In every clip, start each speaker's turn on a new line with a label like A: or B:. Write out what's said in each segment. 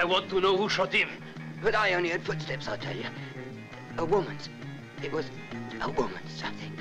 A: I want to know who shot him.
B: But I only heard footsteps, I'll tell you. A woman's. It was a woman's, I think.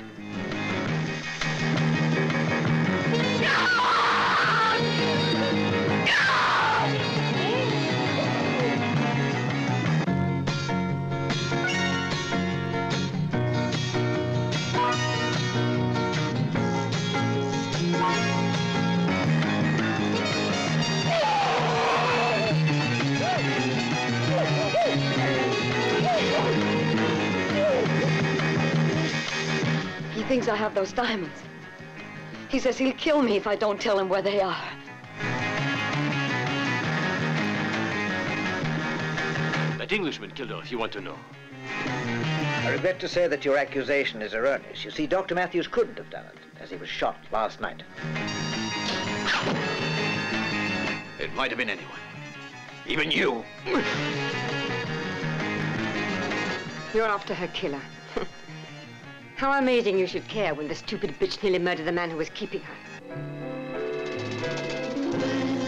C: He thinks I have those diamonds. He says he'll kill me if I don't tell him where they are.
A: That Englishman killed her, if you want to know.
D: I regret to say that your accusation is erroneous. You see, Dr. Matthews couldn't have done it, as he was shot last night.
A: It might have been anyone. Even you.
C: You're after her killer. How amazing you should care when the stupid bitch nearly murdered the man who was keeping her.